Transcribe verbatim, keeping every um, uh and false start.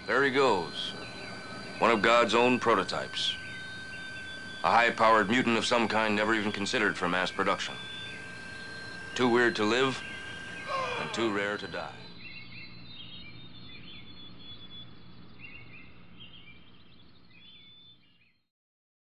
There he goes. One of God's own prototypes. A high-powered mutant of some kind never even considered for mass production. Too weird to live, and too rare to die.